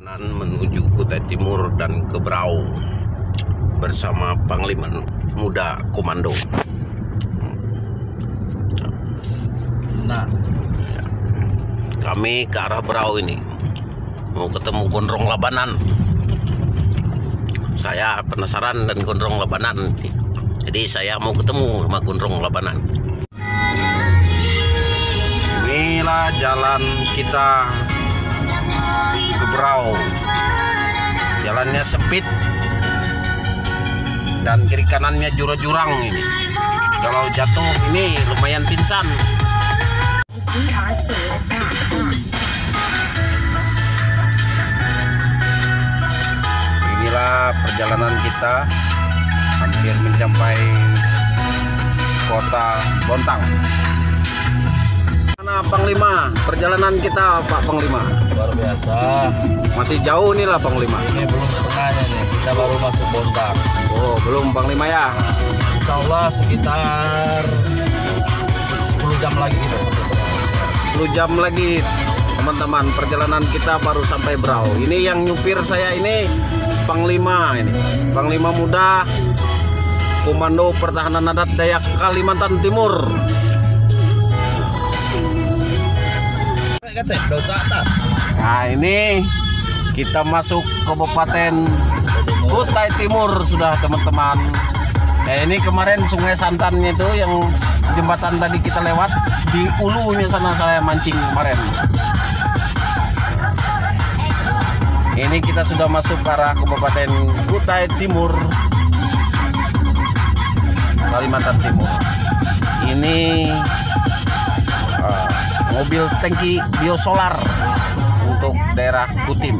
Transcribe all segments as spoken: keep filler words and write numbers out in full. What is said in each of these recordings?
Menuju Kutai Timur dan ke Berau bersama Panglima Muda Komando. Nah, kami ke arah Berau ini mau ketemu Gondrong Labanan. Saya penasaran dan Gondrong Labanan, jadi saya mau ketemu sama Gondrong Labanan. Inilah jalan kita ke Berau. Jalannya sempit dan kiri kanannya jurang-jurang ini. Kalau jatuh ini lumayan pingsan. Inilah perjalanan kita hampir mencapai kota Bontang. Mana Panglima? Perjalanan kita Pak Panglima. luar biasa. Masih jauh nih lah Panglima. Ini belum setengahnya nih. Kita baru masuk Bontang. Oh, belum Panglima ya? Insya Allah sekitar sepuluh jam lagi kita sampai Berau. sepuluh jam lagi teman-teman, perjalanan kita baru sampai Berau. Ini yang nyupir saya ini Panglima ini. Panglima Muda Komando Pertahanan Adat Dayak Kalimantan Timur. Nah, ini kita masuk Kabupaten Kutai Timur sudah teman-teman. Ya, ini kemarin Sungai Santannya itu yang jembatan tadi kita lewat, di ulunya sana saya mancing kemarin. Ini kita sudah masuk ke arah Kabupaten Kutai Timur, Kalimantan Timur. Ini uh, mobil tangki biosolar untuk daerah Kutim.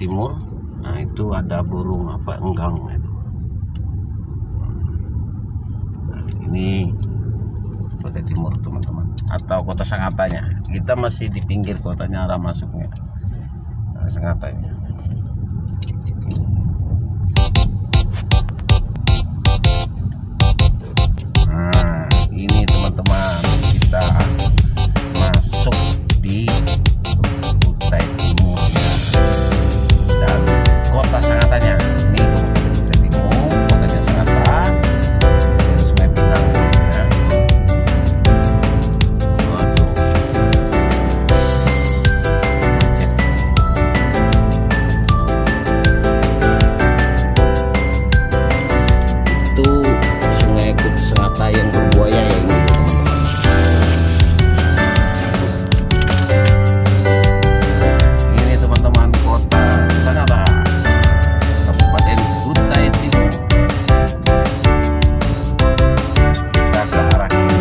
Timur. Nah itu ada burung apa enggang itu. Nah, ini Kutai Timur teman-teman, atau Kota Sangatanya. Kita masih di pinggir kotanya, arah masuknya arah Sangatanya. Nah ini teman-teman, kita masuk di Kutai Timur dan Kota Sangatanya. Ini Kutai Timur, kotanya Sangatta, dan Sungai Pinang ya. Waduh. Itu Sungai Sangatta yang berbuaya ya ini teman-teman. Ini teman-teman Kota Sangatta, Kabupaten Kutai Timur. Kita ke arah kiri.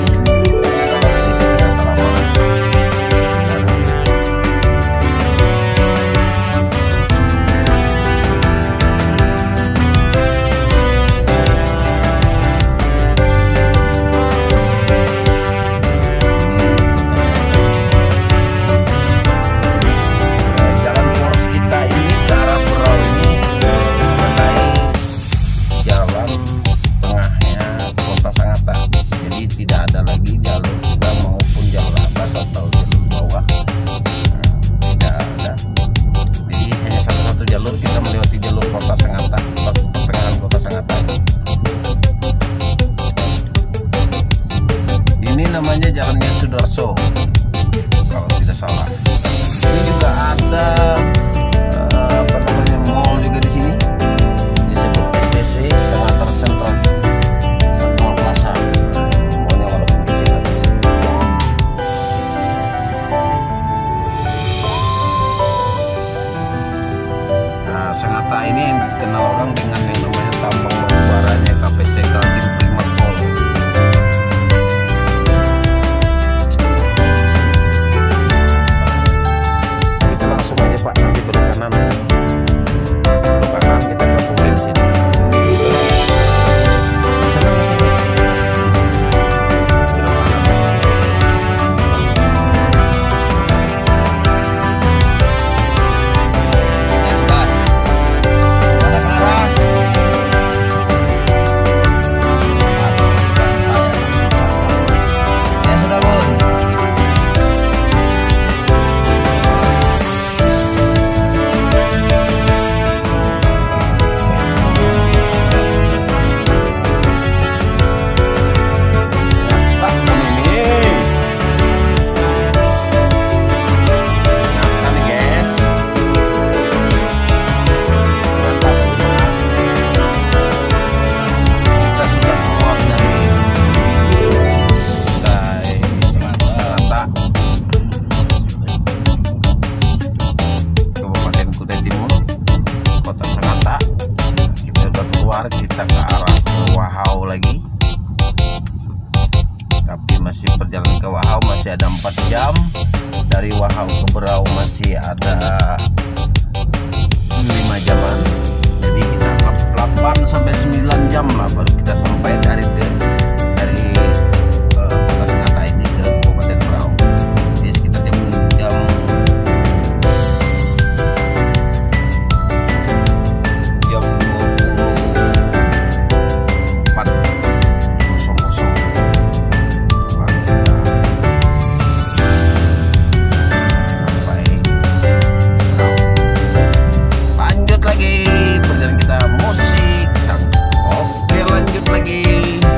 Jalan poros kita ini ke arah Berau ini mengenai jalan tengahnya Kota Sangatta. Jadi tidak ada lagi jalur juga maupun jalur atas atau jalur bawah. Nah, tidak ada. Jadi hanya satu-satu jalur, kita melewati jalur Kota Sangatta, pas pertengahan Kota Sangatta. Ini namanya Jalannya Sudarso kalau tidak salah. Ini juga ada eh, apa namanya mall juga di sini, disebut S T C, Sangatta Central Central Plaza. Mallnya walaupun kecil. Nah, Sangatta ini yang dikenal orang dengan yang namanya tambang batu baranya K P C Kaltim Primatol. Kita langsung aja Pak, nanti belok kanan. Belok kanan kita ke pom bensin. Sana masih. Belok kanan. Ya sudah. Ada Clara. Ya sudah Bun. Tak ini. Nyata nih guys. Mantap. Kita sudah keluar dari Kutai Sangatta, Kabupaten Kutai Timur, Kota Sangatta. Kita sudah keluar, kita ke arah Wahau lagi. Tapi masih perjalanan ke Wahau masih ada empat jam. Dari Wahau ke Berau masih ada lima jaman. Jadi kita anggap delapan sampai sembilan jam lah baru kita sampai dari dari eh, Kota Sangatta ini ke Kabupaten Berau. Jadi sekitar jam jam jam dua puluh empat kosong kosong. Baru kita sampai Berau. Lanjut lagi perjalanan kita musik. Oke, lanjut lagi.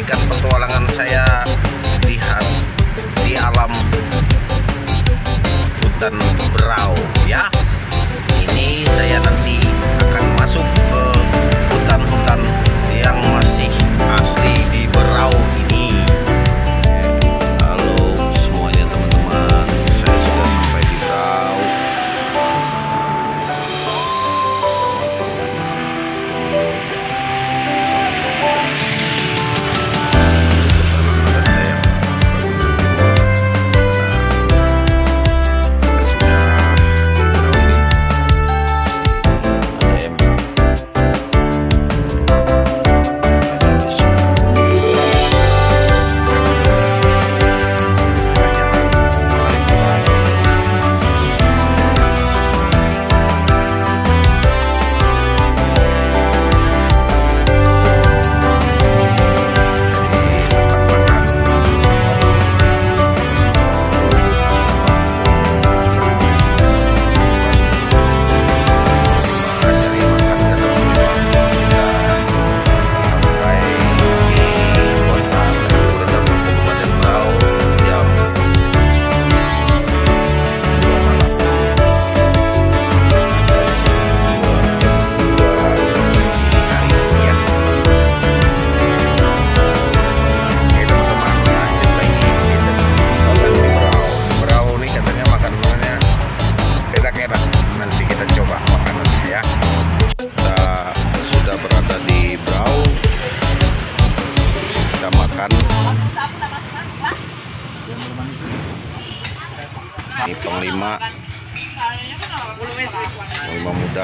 lanjutkan petualangan saya lihat di alam hutan Berau ya. Ini saya nanti akan masuk ke hutan-hutan yang masih asli di Berau ini. Halo semuanya teman-teman, saya sudah sampai di Berau. Nanti kita coba makanannya ya. Kita sudah berada di Berau. Kita makan. Ini Panglima, Panglima muda.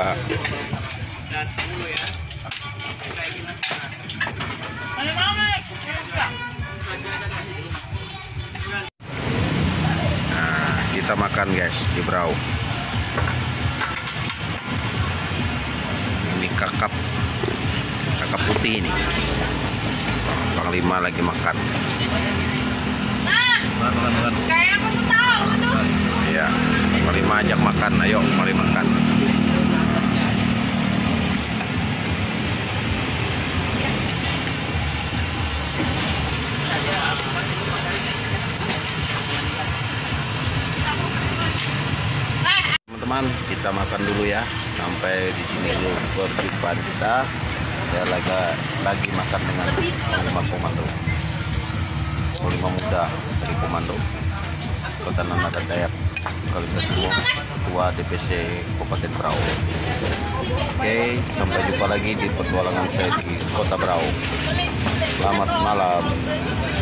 Nah, kita makan guys di Berau. Ini kakap kakap putih ini. Panglima lagi makan. Nah, kayak aku tuh tahu tuh. Iya, Panglima ajak makan. Ayo, mari makan. Teman-teman, kita makan dulu ya. Sampai di sini dulu perjumpaan kita. Saya lagi lagi makan dengan Panglima Komando, Panglima muda dari Komando Kota Nanaga Dayak Kalimantan Timur, Ketua D P C Kabupaten Berau. Oke, sampai jumpa lagi di petualangan saya di Kota Berau. Selamat malam.